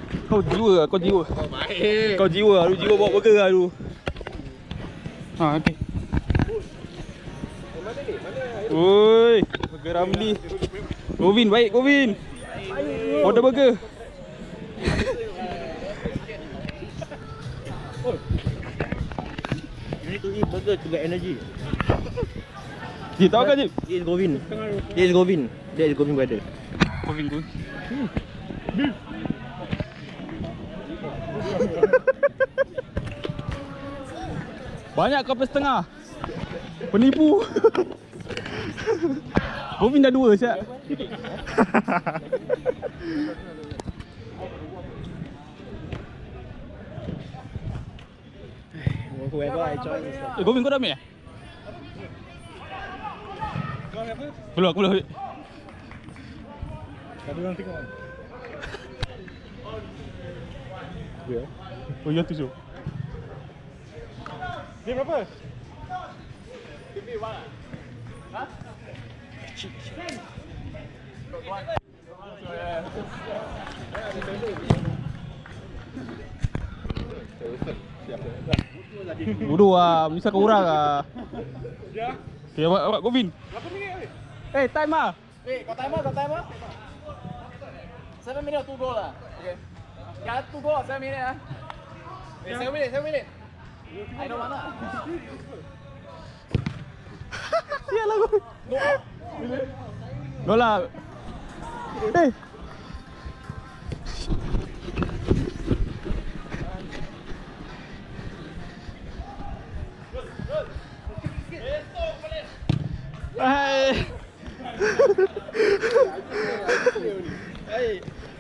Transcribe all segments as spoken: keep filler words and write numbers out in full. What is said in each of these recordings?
Kau jiwa, kau jiwa. Kau baik. Kau jiwa, lu jiwa bawa burger lah lu. Ha, okey. Mana ni? Mana? Oi, burger Ramli. Kovan baik, Kovan. Order burger. You need to eat burger to get energy. Dia tahu kan, Jip? This is Kovan. This is Kovan. This is Kovan brother. Kovan tu. Banyak kau setengah. Penipu. Kovan dah dua siap. Whoever I join is Eh, Kovan kau dah ambil eh? Belum, aku belum ambil. Ada orang tengok kan? Ya. Oh, yang tu so. Dia berapa? Ha? Bodoh lah, menyusahkan orang lah. Okay, awak, awak Kovan. Berapa minit ni? Eh, time lah. Wait, kau timer, kau timer. seven minute or two goal lah. Okay. Ya, two goal, seven minute lah. Wait, seven minute, seven minute. I know mana. Sial lah kau. Gol lah. Eh. Hai. Hai.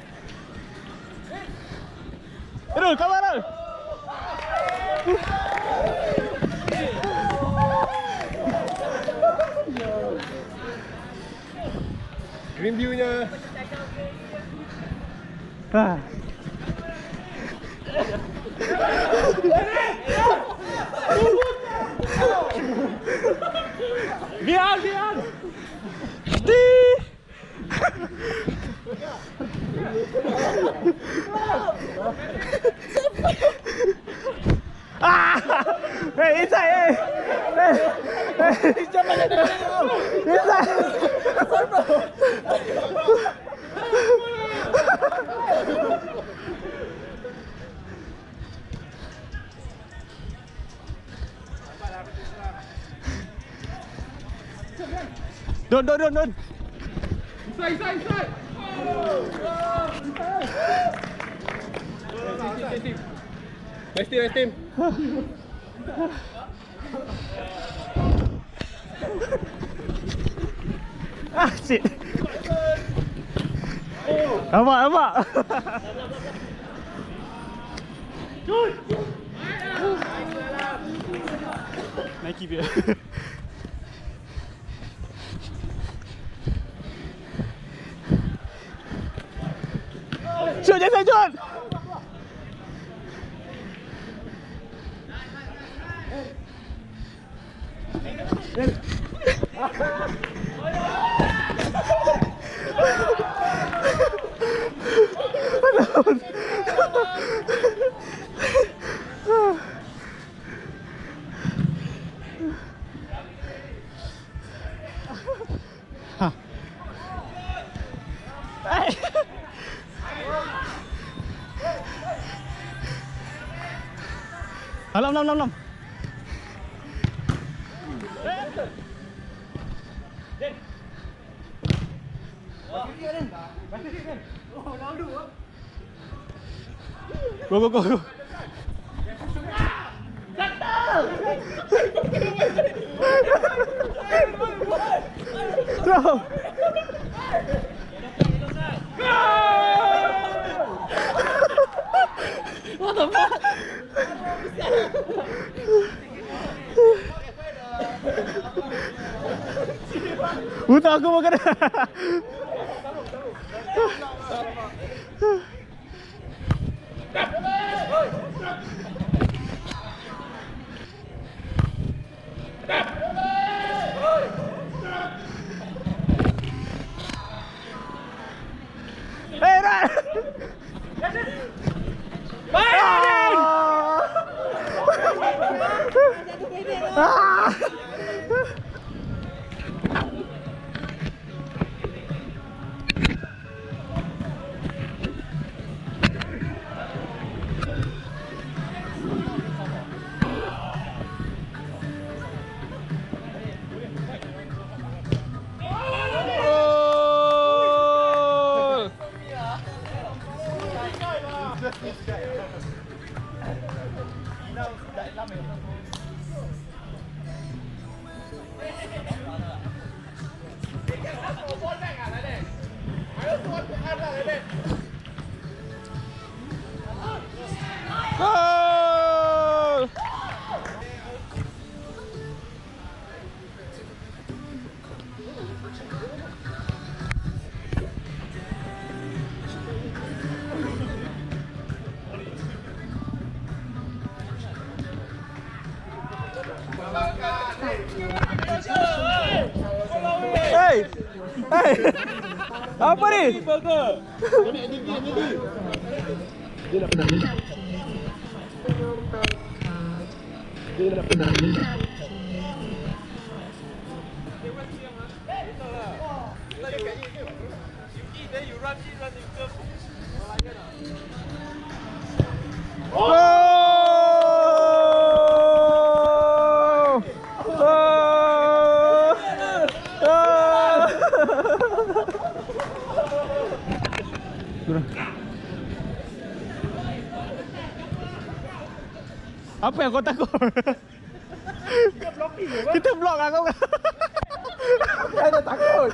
Errol, kawan Errol. Green view-nya. Ah. Biar, biar. Sti. Ah! Hey, inside, hey. Hey. Hey. Inside. Don't, don't, don't, don't. Inside, inside, inside. Nice team, nice team. Ah, shit. Nampak, nampak. Nike dia. Shoot, Jason, shoot! Alam, alam, alam, alam. Go, go, go, go. Go. What the fuck? Utang aku makan. Hey, run! Ah! Gol! Hey! Hey! Apa ni? Gol! Gol! Apa yang kau takut? Kita blok lah kau. Saya dah takut.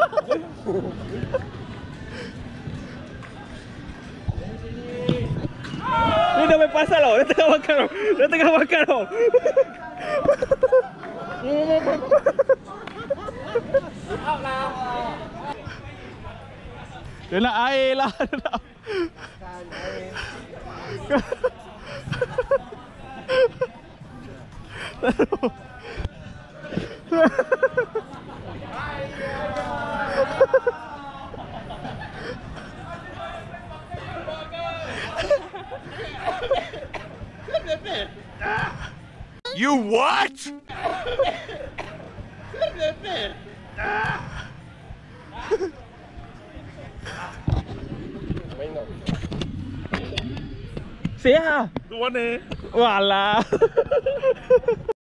Ni dah main pasal tau. Dia tengah makan tau. Dia tengah makan tau. Dia nak air lah. Dia nak... You what? Siapa? Tu mana? Walah.